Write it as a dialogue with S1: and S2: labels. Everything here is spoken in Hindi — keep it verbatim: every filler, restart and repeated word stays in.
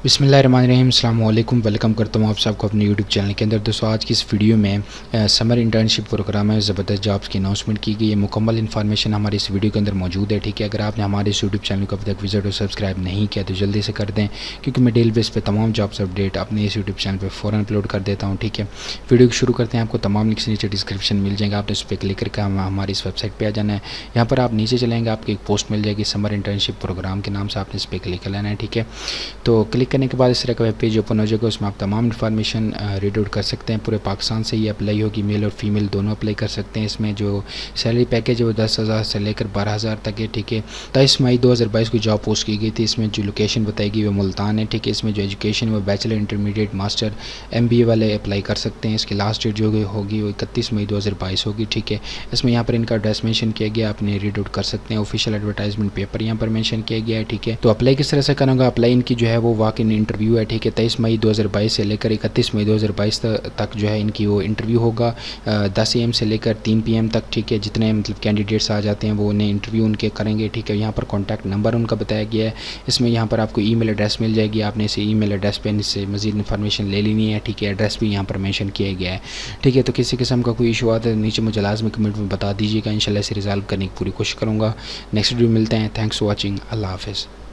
S1: बिस्मिल्लाहिर्रहमानिर्रहीम, अस्सलाम वालेकुम। वेलकम करता हूँ आप सबको अपने यूट्यूब चैनल के अंदर। दोस्तों, आज की इस वीडियो में आ, समर इंटर्नशिप प्रोग्राम है, ज़बरदस्त जॉब्स की अनाउंसमेंट की गई है। मुकम्मल इन्फॉर्मेशन हमारे इस वीडियो के अंदर मौजूद है। ठीक है, अगर आपने हमारे इस यूट्यूब चैनल को अभी तक विजिट और सब्सक्राइब नहीं किया तो जल्दी से कर दें, क्योंकि मैं डेली बेस पे तमाम जॉब्स अपडेट अपने इस यूट्यूब चैनल पर फ़ौरन अपलोड कर देता हूँ। ठीक है, वीडियो को शुरू करते हैं। आपको तमाम लिंक्स नीचे डिस्क्रिप्शन मिल जाएंगे, आपने उस पर क्लिक करके हमारी इस वेबसाइट पर आ जाना है। यहाँ पर आप नीचे चलेंगे, आपको एक पोस्ट मिल जाएगी समर इंटर्नशिप प्रोग्राम के नाम से, आपने इस पर क्लिक कर लेना है। ठीक है, तो क्लिक करने के बाद इस तरह का वेब पेज ओपन हो जाएगा। उसमें आप तमाम इन्फॉर्मेशन रीड आउट कर सकते हैं। पूरे पाकिस्तान से ये अप्लाई होगी, मेल और फीमेल दोनों अप्लाई कर सकते हैं। इसमें जो सैलरी पैकेज है वो दस हज़ार से लेकर बारह हज़ार तक है। ठीक है, तेईस मई दो हज़ार बाईस को जॉब पोस्ट की गई थी। इसमें जो लोकेशन बताई गई वो मुल्तान है। ठीक है, इसमें जो एजुकेशन वो bachelor, intermediate, master, M B A वाले अप्लाई कर सकते हैं। इसकी लास्ट डेट जो होगी वो इकतीस मई दो हज़ार बाईस होगी। ठीक है, इसमें यहाँ पर इनका एड्रेस मेंशन किया गया, आपने रीड आउट कर सकते हैं। ऑफिशियल एडवर्टाइजमेंट पेपर यहाँ पर मेंशन किया गया है। ठीक है, तो अप्लाई किस तरह से करूँगा? अप्लाई इनकी जो है वो वॉक इन इंटरव्यू है। ठीक है, तेईस मई दो हज़ार बाईस से लेकर इकतीस मई दो हज़ार बाईस तक जो है इनकी वो इंटरव्यू होगा, दस ए एम से लेकर तीन पी एम तक। ठीक है, जितने मतलब कैंडिडेट्स आ जाते हैं वो उन्हें इंटरव्यू उनके करेंगे। ठीक है, यहाँ पर कॉन्टैक्ट नंबर उनका बताया गया है। इसमें यहाँ पर आपको ईमेल एड्रेस मिल जाएगी, आपने इसे ईमेल एड्रेस पे इससे मज़ीद इन्फॉर्मेशन ले लेनी है। ठीक है, एड्रेस भी यहाँ पर मेंशन किया गया है। ठीक है, तो किसी किस्म का कोई इशू आता है नीचे मुझे लाजमी कमेंट में बता दीजिएगा, इंशाल्लाह इसे रिजॉल्व करने की पूरी कोशिश करूँगा। नेक्स्ट वीडियो मिलते हैं। Thanks for watching. अल्लाह हाफ़िज़।